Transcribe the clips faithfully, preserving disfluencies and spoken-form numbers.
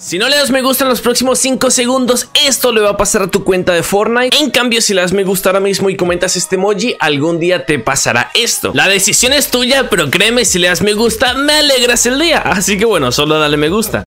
Si no le das me gusta en los próximos cinco segundos, esto le va a pasar a tu cuenta de Fortnite. En cambio, si le das me gusta ahora mismo y comentas este emoji, algún día te pasará esto. La decisión es tuya, pero créeme, si le das me gusta, me alegras el día. Así que bueno, solo dale me gusta.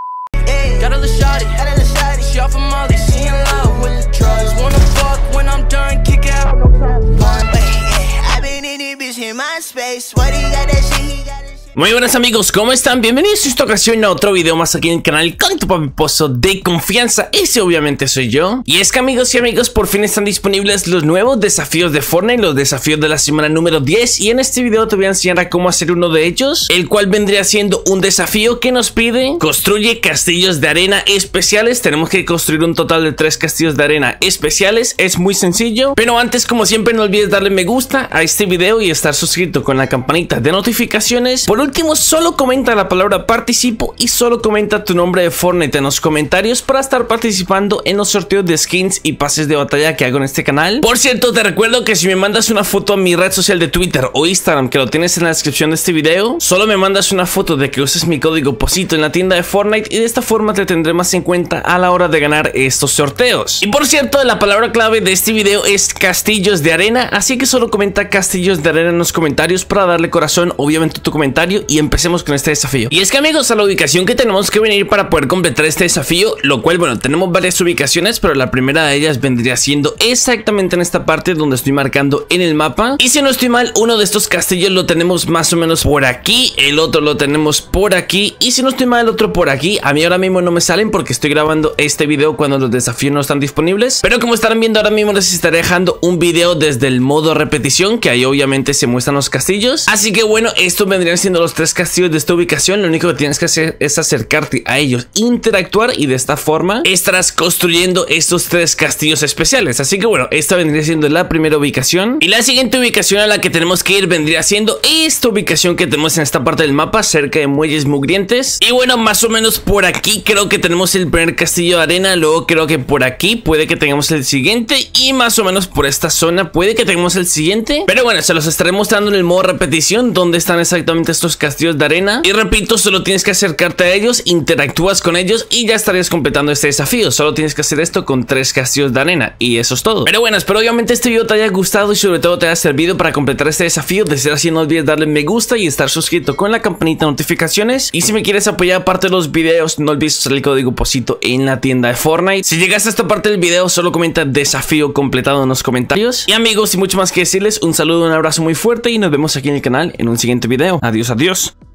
Muy buenas amigos, ¿cómo están? Bienvenidos a esta ocasión a otro video más aquí en el canal con tu papiposo de confianza. Ese obviamente soy yo. Y es que amigos y amigos, por fin están disponibles los nuevos desafíos de Fortnite, los desafíos de la semana número diez. Y en este video te voy a enseñar a cómo hacer uno de ellos, el cual vendría siendo un desafío que nos pide: construye castillos de arena especiales. Tenemos que construir un total de tres castillos de arena especiales. Es muy sencillo, pero antes, como siempre, no olvides darle me gusta a este video y estar suscrito con la campanita de notificaciones. Por último, solo comenta la palabra participo y solo comenta tu nombre de Fortnite en los comentarios para estar participando en los sorteos de skins y pases de batalla que hago en este canal. Por cierto, te recuerdo que si me mandas una foto a mi red social de Twitter o Instagram, que lo tienes en la descripción de este video, solo me mandas una foto de que uses mi código Posito en la tienda de Fortnite y de esta forma te tendré más en cuenta a la hora de ganar estos sorteos. Y por cierto, la palabra clave de este video es castillos de arena, así que solo comenta castillos de arena en los comentarios para darle corazón, obviamente, a tu comentario. Y empecemos con este desafío. Y es que amigos, a la ubicación que tenemos que venir para poder completar este desafío, lo cual, bueno, tenemos varias ubicaciones, pero la primera de ellas vendría siendo exactamente en esta parte donde estoy marcando en el mapa. Y si no estoy mal, uno de estos castillos lo tenemos más o menos por aquí, el otro lo tenemos por aquí, y si no estoy mal, el otro por aquí. A mí ahora mismo no me salen porque estoy grabando este video cuando los desafíos no están disponibles, pero como estarán viendo ahora mismo, les estaré dejando un video desde el modo repetición, que ahí obviamente se muestran los castillos. Así que bueno, estos vendrían siendo los tres castillos de esta ubicación. Lo único que tienes que hacer es acercarte a ellos, interactuar, y de esta forma estarás construyendo estos tres castillos especiales. Así que bueno, esta vendría siendo la primera ubicación, y la siguiente ubicación a la que tenemos que ir vendría siendo esta ubicación que tenemos en esta parte del mapa, cerca de Muelles Mugrientes. Y bueno, más o menos por aquí creo que tenemos el primer castillo de arena. Luego creo que por aquí puede que tengamos el siguiente, y más o menos por esta zona puede que tengamos el siguiente. Pero bueno, se los estaré mostrando en el modo repetición donde están exactamente estos castillos de arena. Y repito, solo tienes que acercarte a ellos, interactúas con ellos y ya estarías completando este desafío. Solo tienes que hacer esto con tres castillos de arena y eso es todo. Pero bueno, espero obviamente este video te haya gustado y sobre todo te haya servido para completar este desafío. De ser así, no olvides darle me gusta y estar suscrito con la campanita de notificaciones. Y si me quieres apoyar aparte de los videos, no olvides usar el código Posito en la tienda de Fortnite. Si llegaste a esta parte del video, solo comenta desafío completado en los comentarios. Y amigos, sin mucho más que decirles, un saludo, un abrazo muy fuerte y nos vemos aquí en el canal en un siguiente video. Adiós, adiós.